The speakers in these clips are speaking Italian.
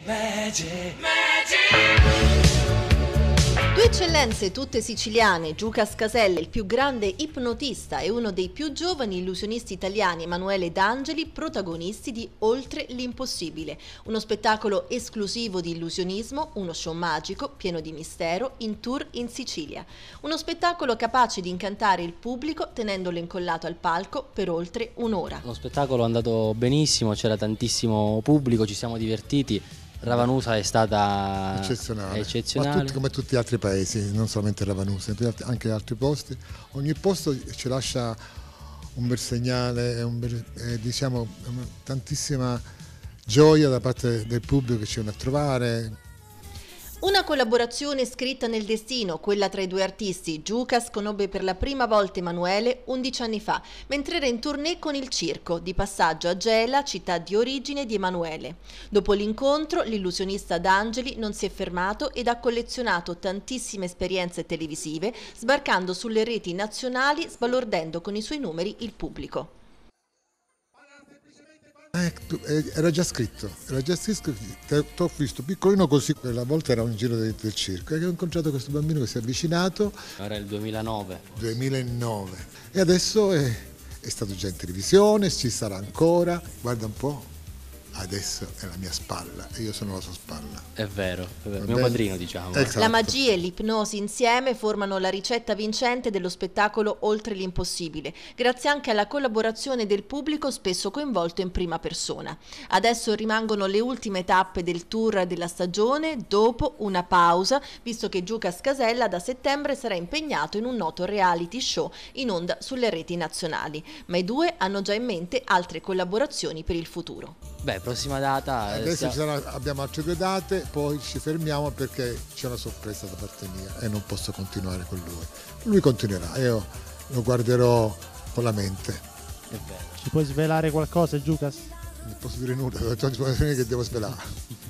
Due eccellenze tutte siciliane, Giuca Scasella, il più grande ipnotista e uno dei più giovani illusionisti italiani, Emanuele D'Angeli, protagonisti di Oltre l'impossibile, uno spettacolo esclusivo di illusionismo, uno show magico, pieno di mistero, in tour in Sicilia. Uno spettacolo capace di incantare il pubblico tenendolo incollato al palco per oltre un'ora. Lo spettacolo è andato benissimo, c'era tantissimo pubblico, ci siamo divertiti. Ravanusa è stata eccezionale. Ma come tutti gli altri paesi, non solamente Ravanusa, anche altri posti. Ogni posto ci lascia un bel segnale, diciamo, tantissima gioia da parte del pubblico che ci viene a trovare. Una collaborazione scritta nel destino, quella tra i due artisti. Giucas conobbe per la prima volta Emanuele 11 anni fa, mentre era in tournée con il circo, di passaggio a Gela, città di origine di Emanuele. Dopo l'incontro, l'illusionista D'Angeli non si è fermato ed ha collezionato tantissime esperienze televisive, sbarcando sulle reti nazionali, sbalordendo con i suoi numeri il pubblico. Era già scritto, ti ho visto piccolino così, quella volta era un giro del circo e ho incontrato questo bambino che si è avvicinato. Era il 2009. E adesso è stato già in televisione, ci sarà ancora, guarda un po', adesso è la mia spalla e io sono la sua spalla. È vero, mio padrino, diciamo. Esatto. La magia e l'ipnosi insieme formano la ricetta vincente dello spettacolo Oltre l'impossibile, grazie anche alla collaborazione del pubblico spesso coinvolto in prima persona. Adesso rimangono le ultime tappe del tour della stagione, dopo una pausa, visto che Giuca Scasella da settembre sarà impegnato in un noto reality show in onda sulle reti nazionali, ma i due hanno già in mente altre collaborazioni per il futuro. Beh, prossima data. Adesso abbiamo altre 2 date, poi ci fermiamo perché c'è una sorpresa da parte mia e non posso continuare con lui. Lui continuerà, io lo guarderò con la mente. È vero. Ci puoi svelare qualcosa, Giucas? Non posso dire nulla, che devo svelare.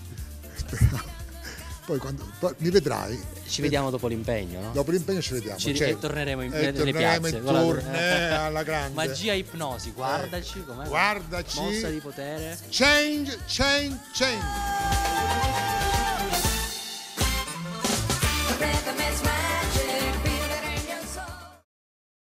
Poi mi vedrai. Ci vediamo dopo l'impegno, no? Dopo l'impegno ci vediamo. E torneremo nelle piazze. In tournée alla grande. Magia ipnosi, guardaci com'è. Guardaci. Mossa di potere. Change.